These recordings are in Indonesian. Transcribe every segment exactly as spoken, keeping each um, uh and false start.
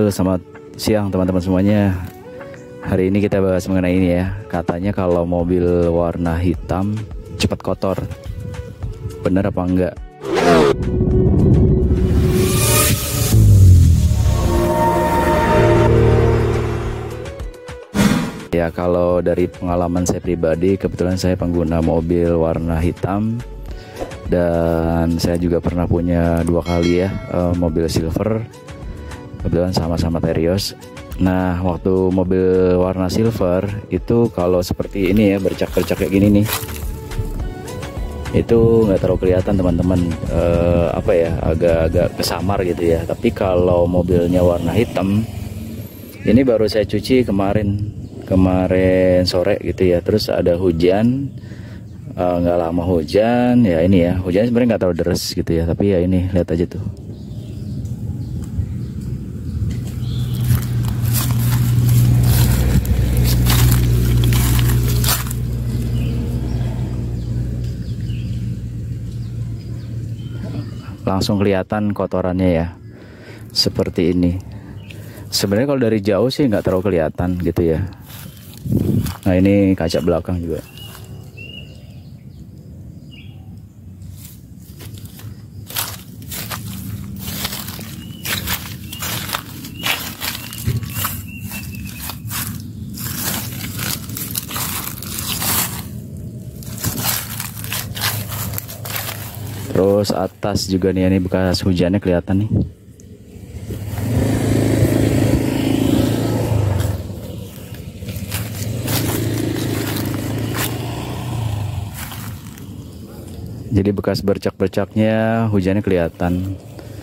Halo, selamat siang teman-teman semuanya. Hari ini kita bahas mengenai ini ya. Katanya kalau mobil warna hitam cepat kotor. Bener apa enggak? Ya, kalau dari pengalaman saya pribadi, kebetulan saya pengguna mobil warna hitam. Dan saya juga pernah punya dua kali ya uh, mobil silver. Kebetulan sama-sama Terios. Nah, waktu mobil warna silver itu kalau seperti ini ya, bercak-bercak kayak gini nih, itu nggak terlalu kelihatan teman-teman, e, apa ya, agak-agak kesamar gitu ya. Tapi kalau mobilnya warna hitam, ini baru saya cuci kemarin kemarin sore gitu ya. Terus ada hujan, nggak e, lama hujan ya. Ini ya, hujannya sebenarnya nggak terlalu deras gitu ya, tapi ya ini lihat aja tuh. Langsung kelihatan kotorannya ya, seperti ini. Sebenarnya kalau dari jauh sih nggak terlalu kelihatan gitu ya. Nah, ini kaca belakang juga. Terus atas juga nih, ini bekas hujannya kelihatan nih. Jadi bekas bercak-bercaknya hujannya kelihatan.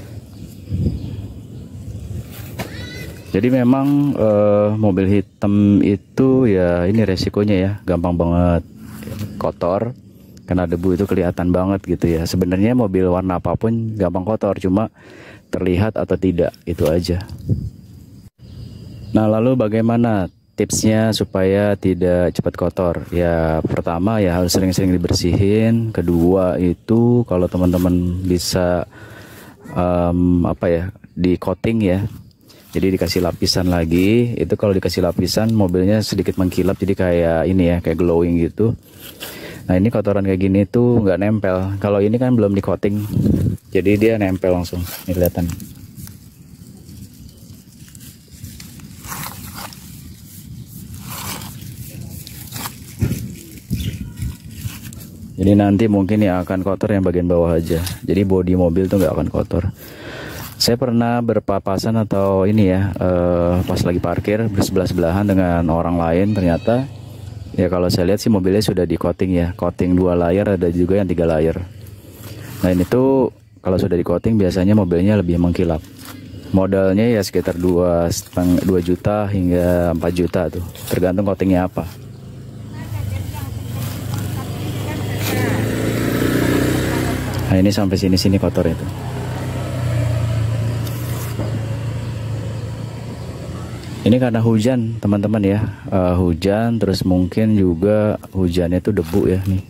Jadi memang eh, mobil hitam itu ya ini resikonya ya, gampang banget kotor. Karena debu itu kelihatan banget gitu ya. Sebenarnya mobil warna apapun gampang kotor, cuma terlihat atau tidak, itu aja. Nah, lalu bagaimana tipsnya supaya tidak cepat kotor? Ya, pertama ya harus sering-sering dibersihin. Kedua itu kalau teman-teman bisa um, apa ya, di coating ya. Jadi dikasih lapisan lagi. Itu kalau dikasih lapisan mobilnya sedikit mengkilap, jadi kayak ini ya, kayak glowing gitu. Nah, ini kotoran kayak gini tuh nggak nempel. Kalau ini kan belum di coating, jadi dia nempel langsung. Ini kelihatan. Jadi nanti mungkin yang akan kotor yang bagian bawah aja. Jadi bodi mobil tuh nggak akan kotor. Saya pernah berpapasan atau ini ya, eh, pas lagi parkir bersebelah-sebelahan dengan orang lain, ternyata ya kalau saya lihat sih mobilnya sudah di coating ya, coating dua layer, ada juga yang tiga layer. Nah, ini tuh kalau sudah di coating biasanya mobilnya lebih mengkilap. Modalnya ya sekitar dua setengah dua juta hingga empat juta tuh, tergantung coatingnya apa. Nah, ini sampai sini-sini kotor itu. Ini karena hujan teman-teman ya, uh, hujan terus mungkin juga hujannya itu debu ya nih.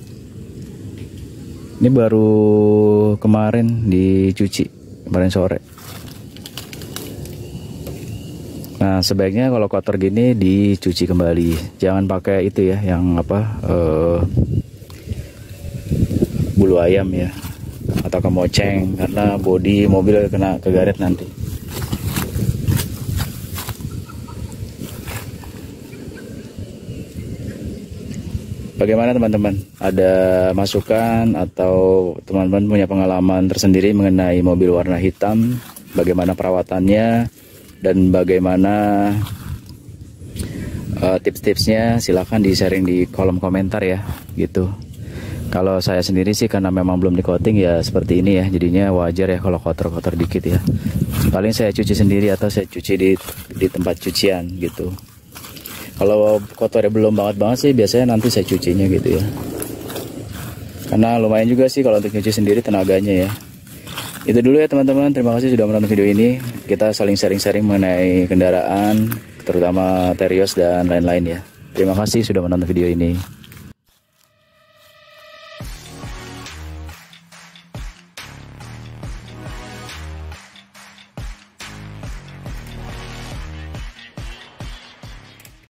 Ini baru kemarin dicuci, kemarin sore. Nah, sebaiknya kalau kotor gini dicuci kembali, jangan pakai itu ya, yang apa, uh, bulu ayam ya, atau kemoceng, karena bodi mobil kena kegaret nanti. Bagaimana teman-teman? Ada masukan atau teman-teman punya pengalaman tersendiri mengenai mobil warna hitam? Bagaimana perawatannya dan bagaimana uh, tips-tipsnya? Silahkan di-sharing di kolom komentar ya, gitu. Kalau saya sendiri sih karena memang belum di coating ya seperti ini ya, jadinya wajar ya kalau kotor-kotor dikit ya. Paling saya cuci sendiri atau saya cuci di di tempat cucian gitu. Kalau kotornya belum banget banget sih biasanya nanti saya cucinya gitu ya. Karena lumayan juga sih kalau untuk cuci sendiri tenaganya ya. Itu dulu ya teman-teman, terima kasih sudah menonton video ini. Kita saling sharing-sharing mengenai kendaraan, terutama Terios dan lain-lain ya. Terima kasih sudah menonton video ini.